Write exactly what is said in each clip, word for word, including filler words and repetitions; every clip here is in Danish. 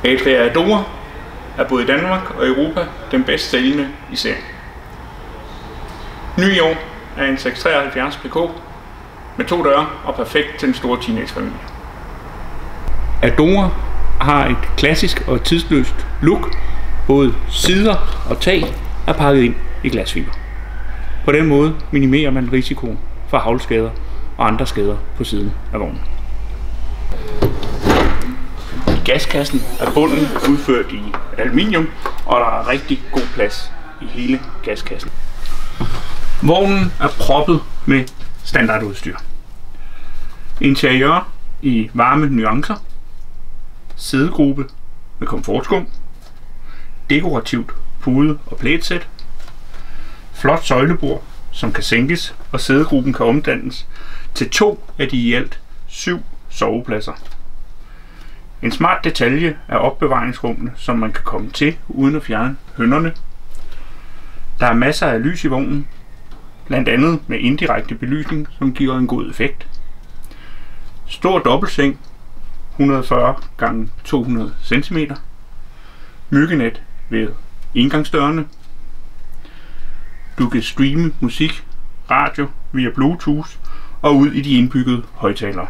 Adria Adora er både i Danmark og Europa den bedst sælgende i serien. Ny i år er en seks treoghalvfjerds P K med to døre og perfekt til den store teenagefamilie. Adora har et klassisk og tidsløst look. Både sider og tag er pakket ind i glasfiber. På den måde minimerer man risikoen for haglskader og andre skader på siden af vognen. Gaskassen er bunden udført i aluminium, og der er rigtig god plads i hele gaskassen. Vognen er proppet med standardudstyr. Interiør i varme nuancer, sædegruppe med komfortskum, dekorativt pude- og plætsæt, flot søjlebord, som kan sænkes, og sædegruppen kan omdannes til to af de i alt syv sovepladser. En smart detalje er opbevaringsrummene, som man kan komme til uden at fjerne hønnerne. Der er masser af lys i vognen, blandt andet med indirekte belysning, som giver en god effekt. Stor dobbeltseng, et hundrede og fyrre gange to hundrede centimeter. Myggenet ved indgangsdørene. Du kan streame musik, radio via Bluetooth og ud i de indbyggede højttalere.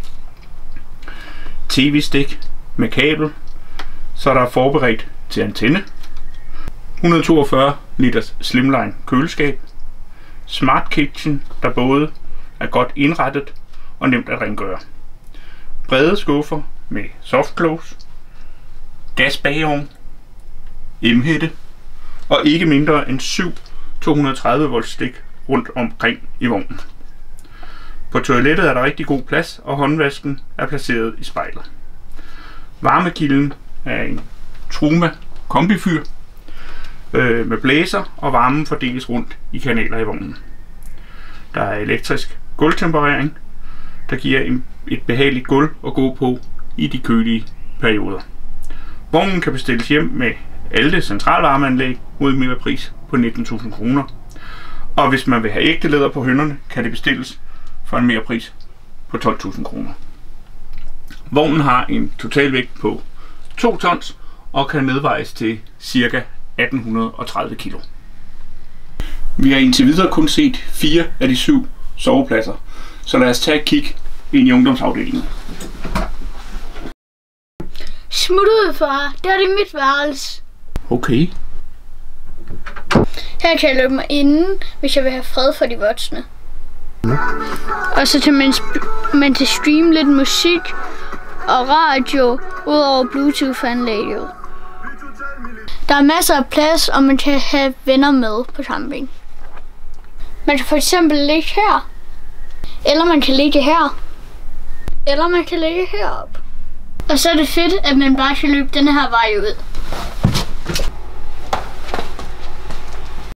T V-stik med kabel, så der er forberedt til antenne. et hundrede og toogfyrre liters slimline køleskab. Smart kitchen, der både er godt indrettet og nemt at rengøre. Brede skuffer med soft close. Gasbageovn. M-hætte. Og ikke mindre end syv to hundrede og tredive volt stik rundt omkring i vognen. På toilettet er der rigtig god plads, og håndvasken er placeret i spejlet. Varmekilden er en Truma kombifyr øh, med blæser, og varmen fordeles rundt i kanaler i vognen. Der er elektrisk gulvtemperering, der giver et behageligt gulv at gå på i de kølige perioder. Vognen kan bestilles hjem med Alte centralvarmeanlæg mod en midlerpris på nitten tusind kroner. Og hvis man vil have ægte læder på hønnerne, kan det bestilles for en merpris på tolv tusind kroner. Vognen har en totalvægt på to tons og kan medvejes til ca. atten tredive kilo. Vi har indtil videre kun set fire af de syv sovepladser, så lad os tage et kig ind i ungdomsafdelingen. Smut ud, far. Det er det mit værelse. Okay. Her kan jeg lukke mig inden, hvis jeg vil have fred for de voksne. Og så kan man, man til streame lidt musik og radio ud over Bluetooth-anlægget. Der er masser af plads, og man kan have venner med på camping. Man kan for eksempel ligge her. Eller man kan ligge her. Eller man kan ligge heroppe. Og så er det fedt, at man bare kan løbe denne her vej ud.